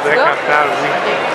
dirais capital, oui.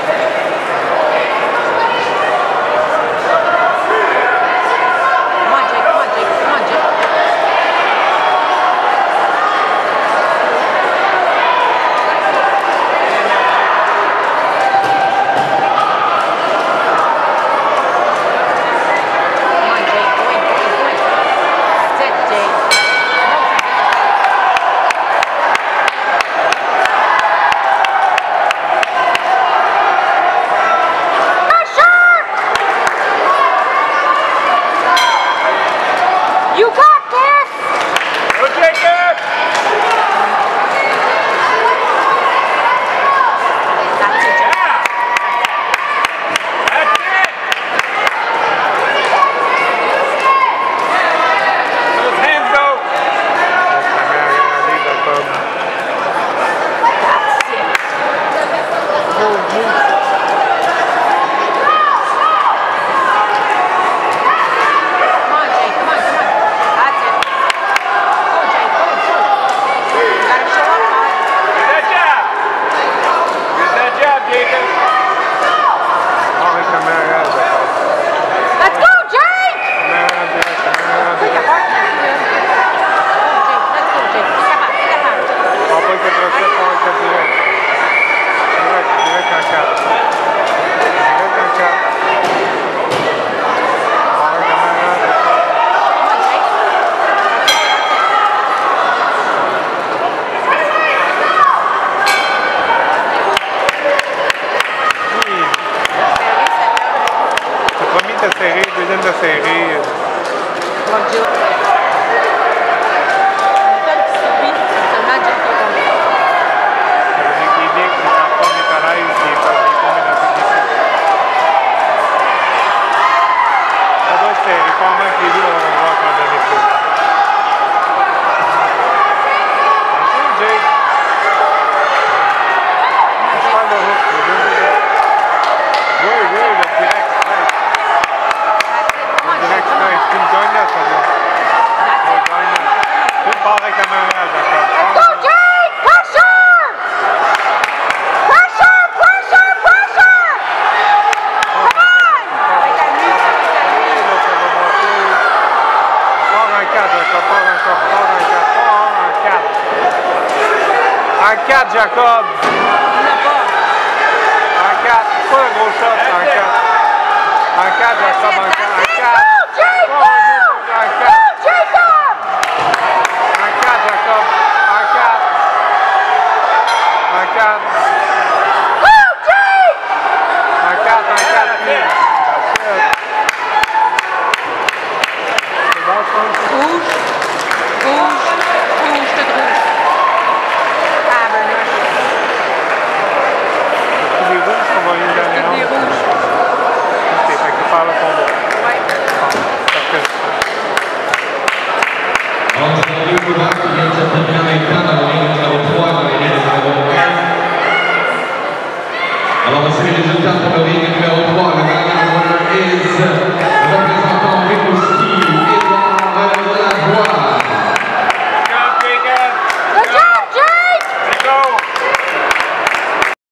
Deuxième de série. En 4, Jacob. En 4. Pas un gros shot. En 4. En 4, Jacob. En 4. En 4. En 4. En 4, Jacob. En 4. En 4. En 4, en 4. C'est bon, je pense. Rouge. Rouge. Rouge, je te trouve. Les rouges qu'on va venir dans les rouges. Ok, fait que tu parles au combat. Ouais. Alors, c'est le combat qui vient de se terminer en même temps dans le ring numéro 3 dans les règles numéro 15. Alors, voici les résultats pour le ring